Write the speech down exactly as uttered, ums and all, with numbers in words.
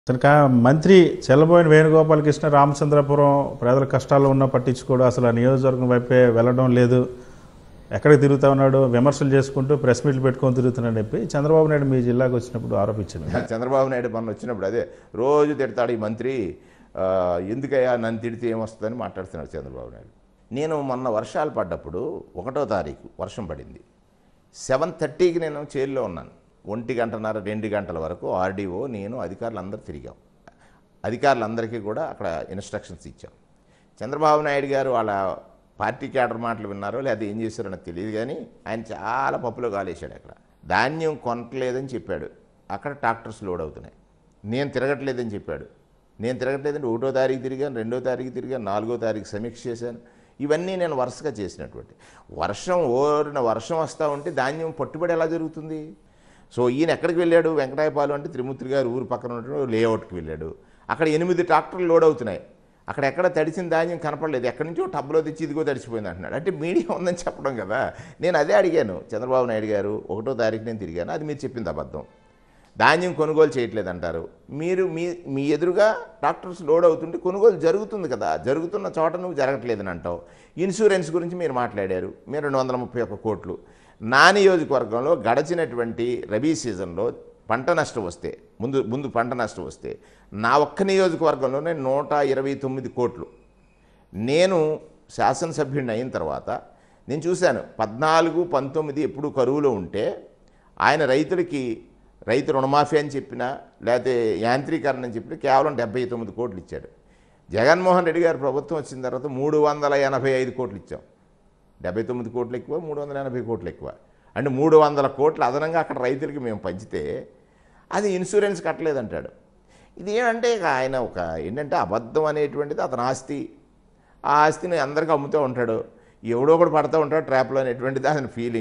కనుక మంత్రి చెల్లబోయిన వేణుగోపాలకృష్ణ రామచంద్రపురం ప్రజల కష్టాల్లో ఉన్న పట్టించుకోడు, అసలు ఆ నియోజకవర్గం వైపే వెళ్ళడం లేదు, ఎక్కడికి తిరుగుతా ఉన్నాడు, విమర్శలు చేసుకుంటూ ప్రెస్ మీట్లు పెట్టుకొని తిరుగుతున్నాడు చెప్పి చంద్రబాబు నాయుడు మీ జిల్లాకు వచ్చినప్పుడు ఆరోపించింది. చంద్రబాబు నాయుడు మొన్న వచ్చినప్పుడు అదే రోజు తిడతాడు ఈ మంత్రి, ఎందుకయ్యా నన్ను తిడితే ఏమొస్తుందని మాట్లాడుతున్నాడు చంద్రబాబు నాయుడు. నేను మొన్న వర్షాలు పడ్డప్పుడు ఒకటో తారీఖు వర్షం పడింది, సెవెన్ థర్టీకి నేను చేరులో ఉన్నాను. ఒంటి గంటన్నర రెండు గంటల వరకు ఆర్డీఓ నేను అధికారులందరూ తిరిగాం. అధికారులందరికీ కూడా అక్కడ ఇన్స్ట్రక్షన్స్ ఇచ్చాం. చంద్రబాబు నాయుడు గారు వాళ్ళ పార్టీ క్యాడర్ మాటలు విన్నారో లేదా ఏం చేశారో నాకు తెలియదు, కానీ ఆయన చాలా పప్పులో కాలేశాడు. అక్కడ ధాన్యం కొనట్లేదని చెప్పాడు, అక్కడ ట్రాక్టర్స్ లోడ్ అవుతున్నాయి. నేను తిరగట్లేదని చెప్పాడు, నేను తిరగట్లేదంటే ఒకటో తారీఖు తిరిగాను, రెండో తారీఖు తిరిగాను, నాలుగో తారీఖు సమీక్ష చేశాను. ఇవన్నీ నేను వరుసగా చేసినటువంటి. వర్షం ఓరిన వర్షం వస్తూ ఉంటే ధాన్యం పట్టుబడి ఎలా జరుగుతుంది? సో ఈయన ఎక్కడికి వెళ్ళాడు? వెంకటాయపాలెం అంటే త్రిమూర్తి గారు ఊరు పక్కన ఉన్నటువంటి లేఅవుట్కి వెళ్ళాడు. అక్కడ ఎనిమిది ట్రాక్టర్లు లోడ్ అవుతున్నాయి. అక్కడ ఎక్కడ తడిసిన ధాన్యం కనపడలేదు, ఎక్కడి నుంచో టబ్లో తెచ్చి ఇదిగో తడిచిపోయింది అంటున్నాడు. అంటే మీడియా ఉందని చెప్పడం కదా. నేను అదే అడిగాను చంద్రబాబు నాయుడు గారు, ఒకటో తారీఖు నేను తిరిగాను, అది మీరు చెప్పింది అబద్ధం, ధాన్యం కొనుగోలు చేయట్లేదంటారు. మీరు మీ మీ ఎదురుగా ట్రాక్టర్స్ లోడ్ అవుతుంటే కొనుగోలు జరుగుతుంది కదా, జరుగుతున్న చోట నువ్వు జరగట్లేదని అంటావు. ఇన్సూరెన్స్ గురించి మీరు మాట్లాడారు, మీరు రెండు వందల ముప్పై ఒక్క కోట్లు. నా నియోజకవర్గంలో గడిచినటువంటి రబీ సీజన్లో పంట నష్టం వస్తే ముందు ముందు పంట నష్టం వస్తే నా ఒక్క నియోజకవర్గంలోనే నూట ఇరవై తొమ్మిది కోట్లు. నేను శాసనసభ్యుడిని అయిన తర్వాత నేను చూశాను, పద్నాలుగు పంతొమ్మిది ఎప్పుడు కరువులో ఉంటే ఆయన రైతులకి రైతు రుణమాఫీ అని చెప్పినా లేకపోతే యాంత్రీకరణ అని చెప్పినా కేవలం డెబ్బై తొమ్మిది కోట్లు ఇచ్చాడు. జగన్మోహన్ రెడ్డి గారు ప్రభుత్వం వచ్చిన తర్వాత మూడు వందల ఎనభై ఐదు కోట్లు ఇచ్చాం. డెబ్బై తొమ్మిది కోట్లు ఎక్కువ, మూడు వందల ఎనభై కోట్లు ఎక్కువ. అంటే మూడు వందల కోట్లు అదనంగా అక్కడ రైతులకి మేము పంచితే అది ఇన్సూరెన్స్ కట్టలేదంటాడు. ఇది ఏమంటే ఇక ఆయన ఒక ఏంటంటే అబద్ధం అనేటువంటిది అతని ఆస్తి. ఆ ఆస్తిని అందరికీ అమ్ముతూ ఉంటాడు, ఎవడో ఒకడు పడుతూ ఉంటాడు ట్రాప్లో అనేటువంటిది అతని ఫీలింగ్.